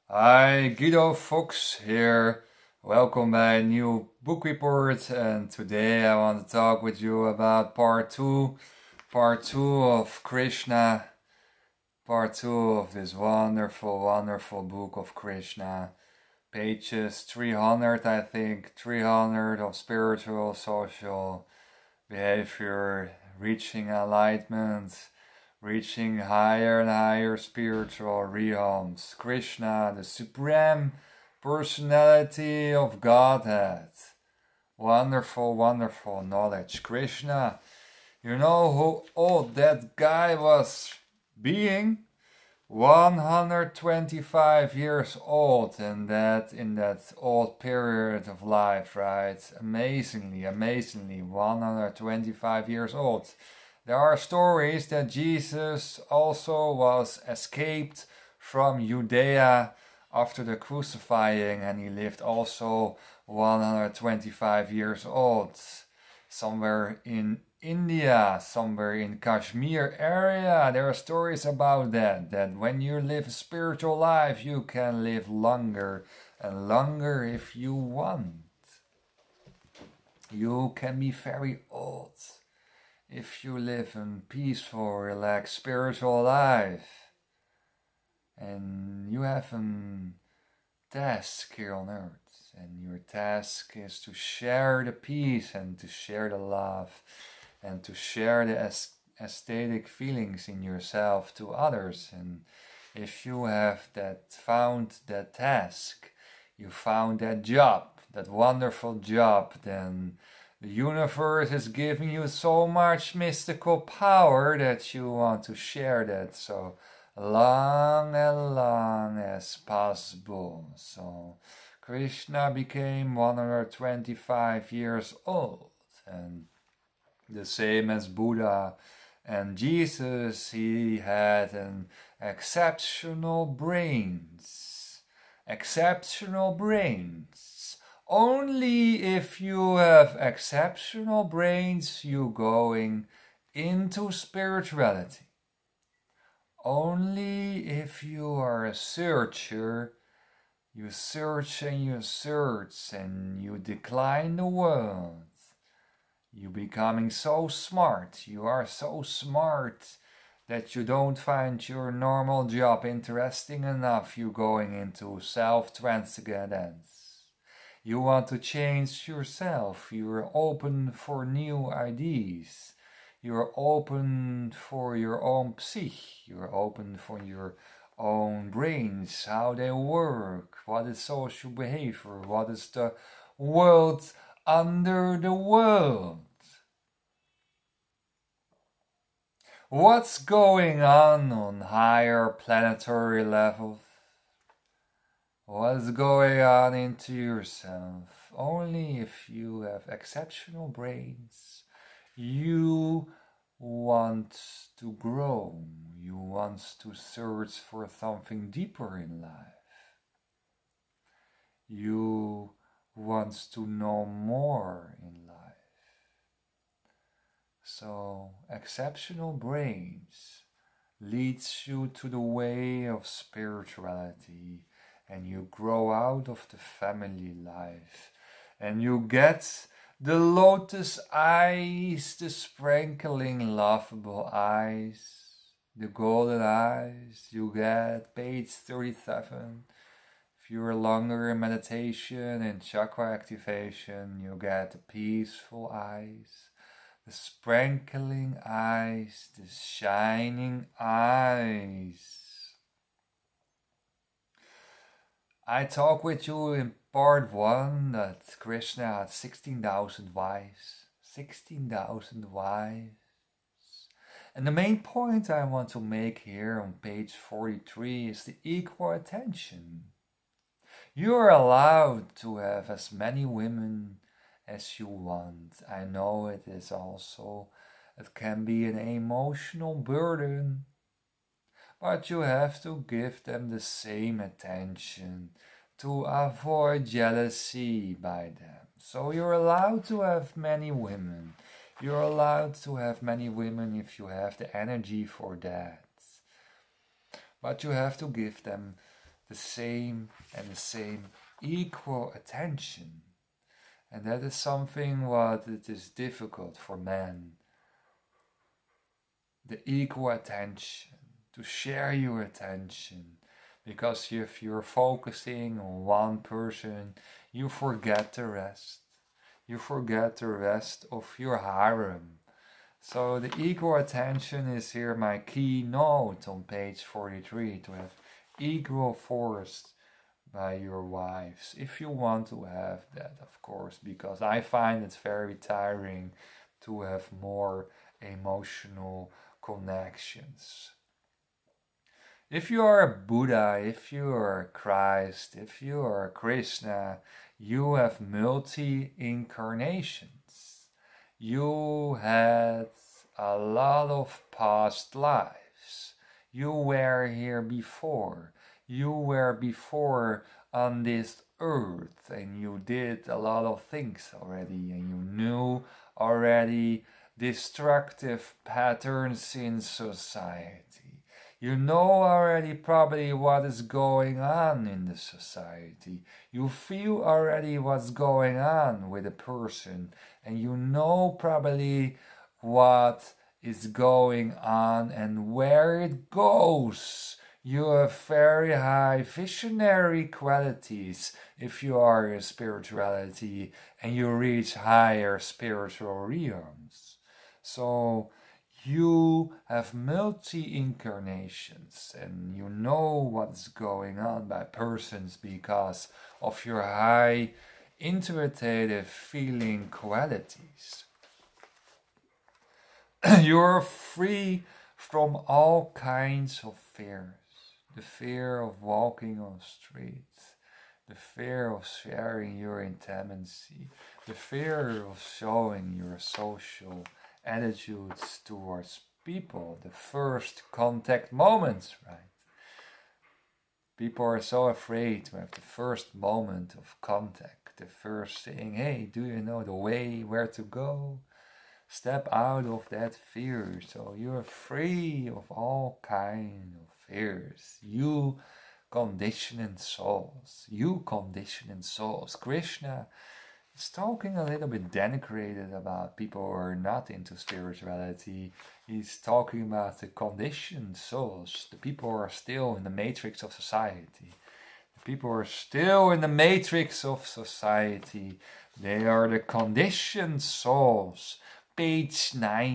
Hi, Guido Fox here. Welcome by a new book report, and today I want to talk with you about part two of Krishna, part two of this wonderful, wonderful book of Krishna. Pages 300, I think, 300 of spiritual, social behavior, reaching enlightenment, reaching higher and higher spiritual realms. Krishna, the Supreme Personality of Godhead. Wonderful, wonderful knowledge. Krishna, you know who old that guy was being? 125 years old in that old period of life, right? Amazingly 125 years old. There are stories that Jesus also was escaped from Judea after the crucifying, and he lived also 125 years old somewhere in India, somewhere in Kashmir area. There are stories about that when you live a spiritual life, you can live longer and longer if you want. You can be very old if you live a peaceful, relaxed, spiritual life. And you have a task here on earth, and your task is to share the peace and to share the love and to share the aesthetic feelings in yourself to others. And if you have found that task, you found that job, that wonderful job, then the universe is giving you so much mystical power that you want to share that so long and long as possible. So Krishna became 125 years old, and the same as Buddha and Jesus, he had an exceptional brains. Exceptional brains. Only if you have exceptional brains, you going into spirituality. Only if you are a searcher, you search and you search and you decline the world. You becoming so smart, you are so smart that you don't find your normal job interesting enough, you going into self-transcendence. You want to change yourself, you're open for new ideas. You're open for your own psyche, you're open for your own brains, how they work, what is social behavior, what is the world under the world. What's going on higher planetary levels? What's going on into yourself? Only if you have exceptional brains, you want to grow, you want to search for something deeper in life. You want to know more in life. So, exceptional brains leads you to the way of spirituality, and you grow out of the family life, and you get the lotus eyes, the sprinkling lovable eyes, the golden eyes. You get page 37. If you're longer in meditation and chakra activation, you get the peaceful eyes, the sprinkling eyes, the shining eyes. I talk with you in part 1 that Krishna had 16,000 wives. 16,000 wives. And the main point I want to make here on page 43 is the equal attention. You are allowed to have as many women as you want. I know it can be an emotional burden, but you have to give them the same attention to avoid jealousy by them. So you're allowed to have many women. You're allowed to have many women if you have the energy for that. But you have to give them the same and the same equal attention. And that is something what it is difficult for men. The equal attention, to share your attention. Because if you're focusing on one person, you forget the rest. You forget the rest of your harem. So the equal attention is here my keynote on page 43, to have equal force by your wives, if you want to have that, of course, because I find it's very tiring to have more emotional connections. If you are a Buddha, if you are Christ, if you are Krishna, you have multi-incarnations. You had a lot of past lives. You were here before. You were before on this earth and you did a lot of things already and you knew already destructive patterns in society. You know already probably what is going on in the society. You feel already what's going on with a person and you know probably what is going on and where it goes. You have very high visionary qualities if you are in spirituality and you reach higher spiritual realms. So you have multi-incarnations and you know what's going on by persons because of your high intuitive feeling qualities. You're free from all kinds of fears. The fear of walking on streets, the fear of sharing your intimacy, the fear of showing your social attitudes towards people, the first contact moments, right? People are so afraid to have the first moment of contact, the first saying, hey, do you know the way where to go? Step out of that fear, so you're free of all kinds of fears. You conditioning souls. Krishna is talking a little bit denigrated about people who are not into spirituality. He's talking about the conditioned souls, the people who are still in the matrix of society. The people who are still in the matrix of society. They are the conditioned souls. Page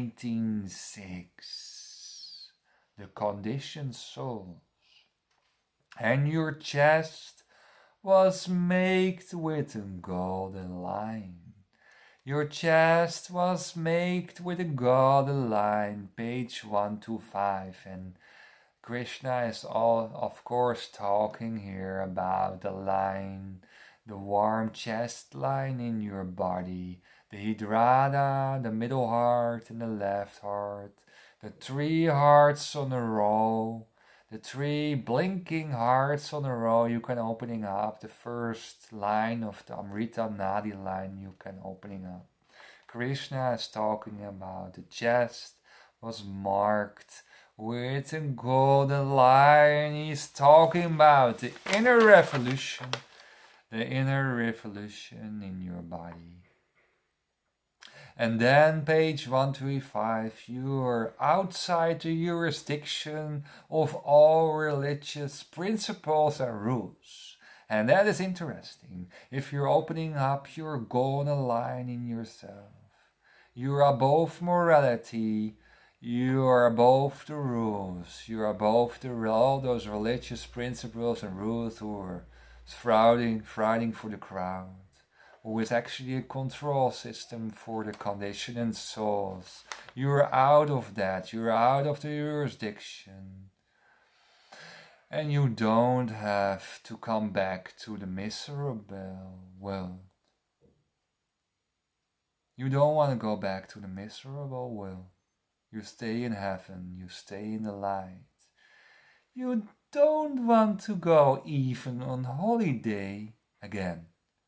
19:6. The conditioned souls. And your chest was made with a golden line. Your chest was made with a golden line. Page 125. And Krishna is of course talking here about the line, the warm chest line in your body. The Hidrada, the middle heart, and the left heart. The 3 hearts on a row. The 3 blinking hearts on a row. You can opening up the first line of the Amrita Nadi line. You can opening up. Krishna is talking about the chest was marked with a golden line. He's talking about the inner revolution. The inner revolution in your body. And then page 135, you're outside the jurisdiction of all religious principles and rules. And that is interesting. If you're opening up your golden line in yourself, you're above morality, you are above the rules, you're above all those religious principles and rules who are fighting for the crowd. Who is actually a control system for the conditioned souls. You're out of that. You're out of the jurisdiction. And you don't have to come back to the miserable world. You don't want to go back to the miserable world. You stay in heaven. You stay in the light. You don't want to go even on holiday again.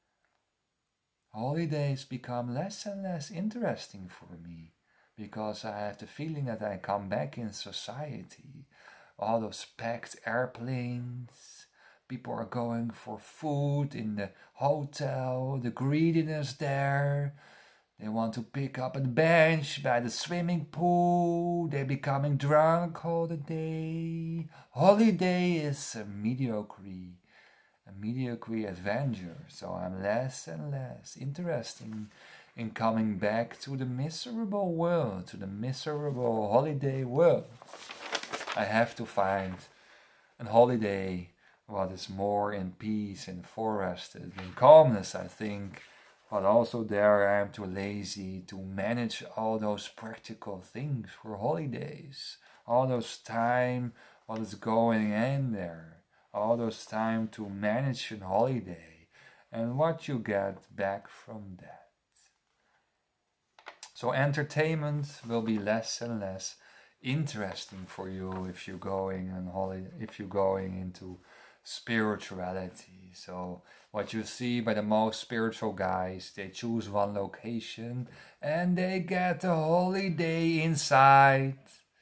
Holidays become less and less interesting for me because I have the feeling that I come back in society. All those packed airplanes, People are going for food in the hotel, the greediness there. They want to pick up a bench by the swimming pool. They're becoming drunk all the day. Holiday is a mediocre adventure. So I'm less and less interested in coming back to the miserable world, to the miserable holiday world. I have to find a holiday what is more in peace and forested, in calmness, I think. But also there I am too lazy to manage all those practical things for holidays. All those time, what is going in there. All those time to manage a holiday. And what you get back from that. So entertainment will be less and less interesting for you if you're going on holiday, if you're going into spirituality. So what you see by the most spiritual guys, they choose one location and they get a holiday inside.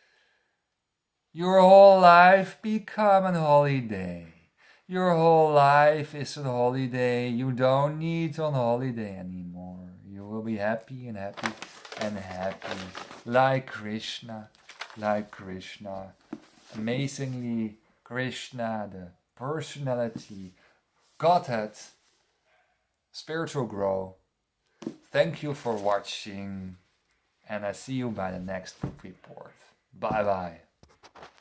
Your whole life become a holiday. Your whole life is a holiday. You don't need a holiday anymore. You will be happy and happy and happy. Like Krishna. Amazingly, Krishna, the personality, Godhead, spiritual grow. Thank you for watching, and I see you by the next book report. Bye bye.